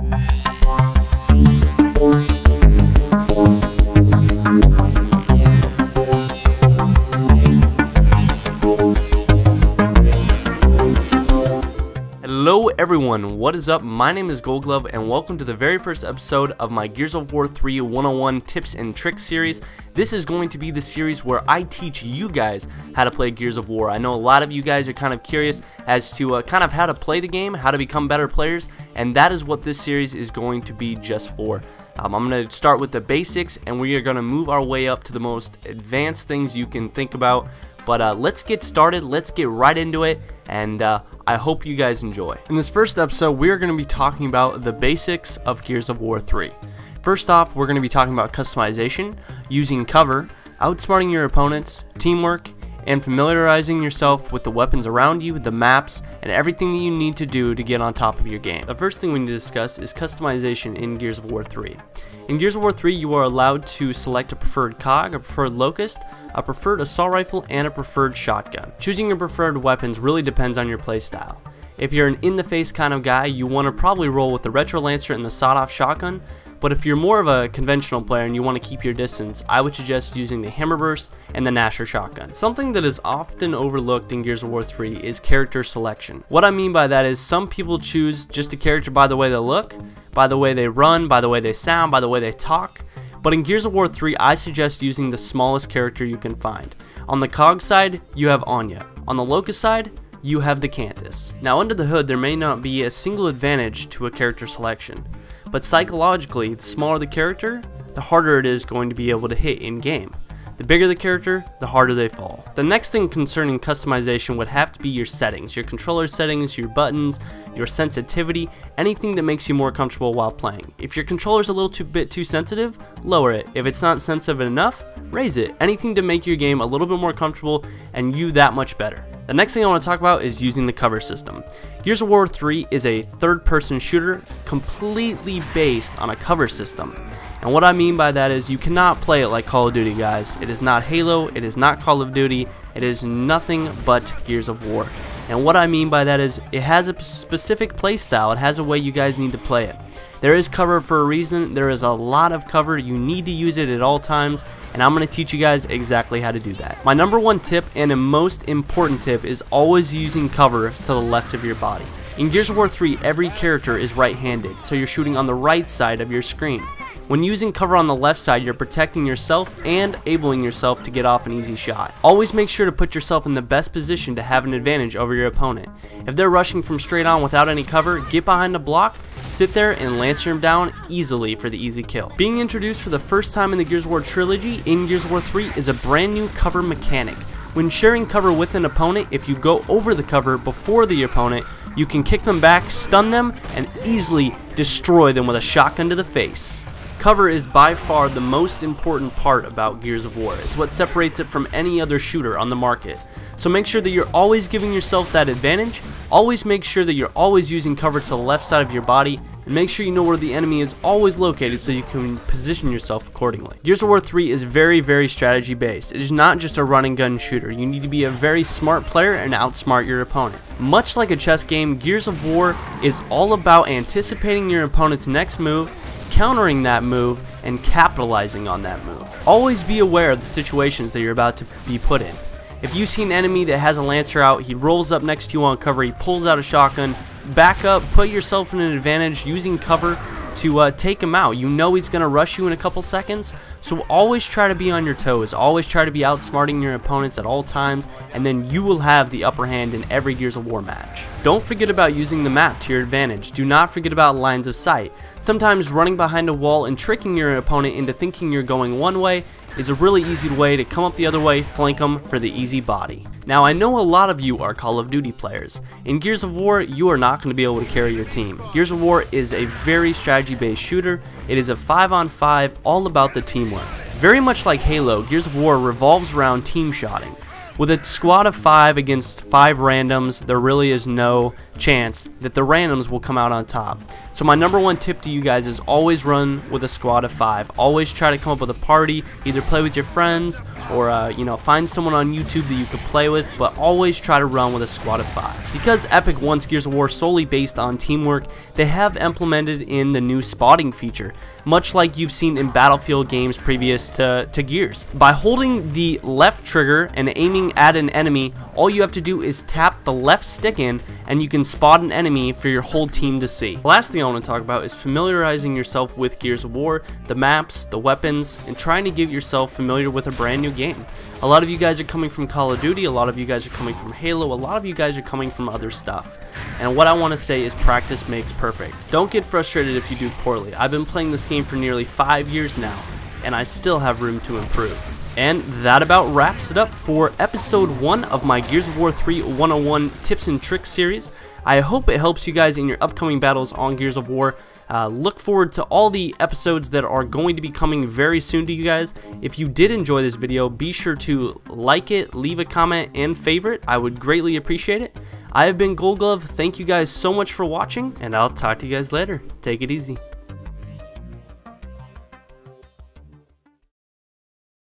Hello everyone, what is up? My name is Goldglove and welcome to the very first episode of my Gears of War 3 101 Tips and Tricks series. This is going to be the series where I teach you guys how to play Gears of War. I know a lot of you guys are kind of curious as to kind of how to play the game, how to become better players, and that is what this series is going to be just for. I'm going to start with the basics and we are going to move our way up to the most advanced things you can think about. But let's get started, let's get right into it, and I hope you guys enjoy. In this first episode, we are going to be talking about the basics of Gears of War 3. First off, we're going to be talking about customization, using cover, outsmarting your opponents, teamwork, and familiarizing yourself with the weapons around you, the maps, and everything that you need to do to get on top of your game. The first thing we need to discuss is customization in Gears of War 3. In Gears of War 3, you are allowed to select a preferred COG, a preferred Locust, a preferred assault rifle, and a preferred shotgun. Choosing your preferred weapons really depends on your playstyle. If you're an in-the-face kind of guy, you want to probably roll with the Retro Lancer and the sawed-off shotgun, but if you're more of a conventional player and you want to keep your distance, I would suggest using the Hammerburst and the Gnasher shotgun. Something that is often overlooked in Gears of War 3 is character selection. What I mean by that is some people choose just a character by the way they look, by the way they run, by the way they sound, by the way they talk. But in Gears of War 3, I suggest using the smallest character you can find. On the COG side, you have Anya. On the Locust side, you have the Cantus. Now under the hood, there may not be a single advantage to a character selection, but psychologically, the smaller the character, the harder it is going to be able to hit in game. The bigger the character, the harder they fall. The next thing concerning customization would have to be your settings, your controller settings, your buttons, your sensitivity, anything that makes you more comfortable while playing. If your controller's a little bit too sensitive, lower it. If it's not sensitive enough, raise it. Anything to make your game a little bit more comfortable and you that much better. The next thing I want to talk about is using the cover system. Gears of War 3 is a third-person shooter completely based on a cover system. And what I mean by that is you cannot play it like Call of Duty, guys. It is not Halo, it is not Call of Duty, it is nothing but Gears of War. And what I mean by that is it has a specific playstyle, it has a way you guys need to play it. There is cover for a reason, there is a lot of cover, you need to use it at all times, and I'm going to teach you guys exactly how to do that. My number one tip and a most important tip is always using cover to the left of your body. In Gears of War 3, every character is right-handed, so you're shooting on the right side of your screen. When using cover on the left side, you're protecting yourself and enabling yourself to get off an easy shot. Always make sure to put yourself in the best position to have an advantage over your opponent. If they're rushing from straight on without any cover, get behind the block, sit there and lancer them down easily for the easy kill. Being introduced for the first time in the Gears of War trilogy in Gears of War 3 is a brand new cover mechanic. When sharing cover with an opponent, if you go over the cover before the opponent, you can kick them back, stun them, and easily destroy them with a shotgun to the face. Cover is by far the most important part about Gears of War. It's what separates it from any other shooter on the market. So make sure that you're always giving yourself that advantage. Always make sure that you're always using cover to the left side of your body, and make sure you know where the enemy is always located so you can position yourself accordingly. Gears of War 3 is very strategy based. It is not just a run and gun shooter. You need to be a very smart player and outsmart your opponent. Much like a chess game, Gears of War is all about anticipating your opponent's next move, countering that move, and capitalizing on that move. Always be aware of the situations that you're about to be put in. If you see an enemy that has a Lancer out, he rolls up next to you on cover, he pulls out a shotgun, back up, put yourself in an advantage using cover to take him out. You know he's going to rush you in a couple seconds, so always try to be on your toes. Always try to be outsmarting your opponents at all times, and then you will have the upper hand in every Gears of War match. Don't forget about using the map to your advantage. Do not forget about lines of sight. Sometimes running behind a wall and tricking your opponent into thinking you're going one way is a really easy way to come up the other way, flank them for the easy body. Now I know a lot of you are Call of Duty players. In Gears of War, you are not going to be able to carry your team. Gears of War is a very strategy based shooter. It is a 5-on-5, all about the teamwork. Very much like Halo, Gears of War revolves around team shotting. With a squad of 5 against 5 randoms, there really is no chance that the randoms will come out on top. So my number one tip to you guys is always run with a squad of 5. Always try to come up with a party, either play with your friends or you know, find someone on YouTube that you could play with, but always try to run with a squad of 5. Because Epic wants Gears of War solely based on teamwork, they have implemented in the new spotting feature, much like you've seen in Battlefield games previous to Gears. By holding the left trigger and aiming at an enemy, all you have to do is tap the left stick in and you can spot an enemy for your whole team to see. The last thing I want to talk about is familiarizing yourself with Gears of War, the maps, the weapons, and trying to get yourself familiar with a brand new game. A lot of you guys are coming from Call of Duty, a lot of you guys are coming from Halo, a lot of you guys are coming from other stuff. And what I want to say is practice makes perfect. Don't get frustrated if you do poorly. I've been playing this game for nearly 5 years now, and I still have room to improve. And that about wraps it up for episode 1 of my Gears of War 3 101 tips and tricks series. I hope it helps you guys in your upcoming battles on Gears of War. Look forward to all the episodes that are going to be coming very soon to you guys. If you did enjoy this video, be sure to like it, leave a comment, and favorite. I would greatly appreciate it. I have been Gold Glove. Thank you guys so much for watching, and I'll talk to you guys later. Take it easy.